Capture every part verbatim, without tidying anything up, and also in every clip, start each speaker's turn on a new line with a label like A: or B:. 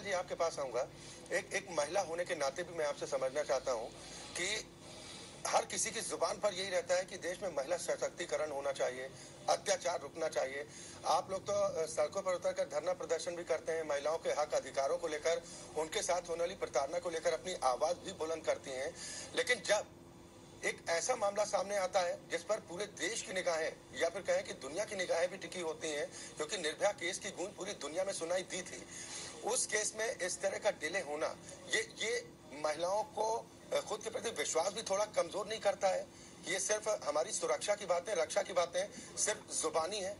A: विशाल जी आपके पास आऊंगा। एक एक महिला होने के नाते भी मैं आपसे समझना चाहता हूं कि हर किसी की जुबान पर यही रहता है कि देश में महिला सशक्तिकरण होना चाहिए, अत्याचार रुकना चाहिए। आप लोग तो सड़कों पर उतरकर धरना प्रदर्शन भी करते हैं, महिलाओं के हक अधिकारों को लेकर, उनके साथ होने वाली प्रताड़ना को लेकर अपनी आवाज भी बुलंद करती हैं। लेकिन जब एक ऐसा मामला सामने आता है जिस पर पूरे देश की निगाहें या फिर कहें कि दुनिया की निगाहें भी टिकी होती हैं, क्योंकि निर्भया केस की गूंज पूरी दुनिया में सुनाई दी थी, उस केस में इस तरह का डिले होना ये ये महिलाओं को खुद के प्रति विश्वास भी थोड़ा कमजोर नहीं करता है? ये सिर्फ हमारी सुरक्षा की बातें, रक्षा की बातें सिर्फ जुबानी है?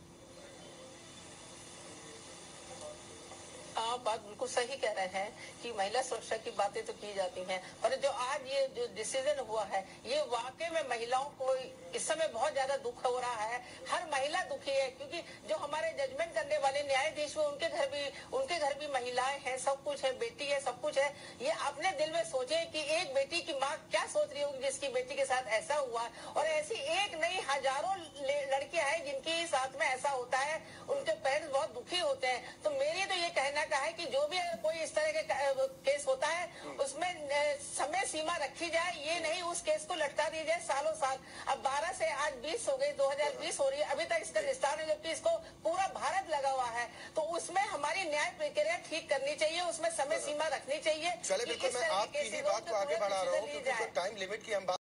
B: आप बात बिल्कुल सही कह रहे हैं कि महिला सुरक्षा की बातें तो की जाती हैं, पर जो आज ये जो डिसीजन हुआ है ये वाकई में महिलाओं को इस समय बहुत ज्यादा दुख हो रहा है। हर महिला दुखी है, क्योंकि जो हमारे जजमेंट करने वाले न्यायाधीश हैं उनके घर भी उनके घर भी महिलाएं हैं, सब कुछ है, बेटी है, सब कुछ है। ये अपने दिल में सोचे कि एक बेटी की माँ क्या सोच रही होगी जिसकी बेटी के साथ ऐसा हुआ, और ऐसी एक नहीं हजारों लड़कियां हैं जिनके साथ में ऐसा होता है, उनके पेरेंट्स बहुत दुखी होते हैं। तो मेरी तो ये कहना का है कि जो भी कोई इस तरह के केस होता है उसमें समय सीमा रखी जाए, ये नहीं उस केस को लटका दी जाए सालों साल। अब बारह से आज बीस हो गई, दो हज़ार बीस हो रही है, अभी तक इसका निस्तारण नहीं, जबकि इसको पूरा भारत लगा हुआ है। तो उसमें हमारी न्याय प्रक्रिया ठीक करनी चाहिए, उसमें समय सीमा रखनी चाहिए।
A: चले बिल्कुल, मैं आपकी ही बात को आगे बढ़ा रहा हूँ, क्योंकि टाइम लिमिट की हम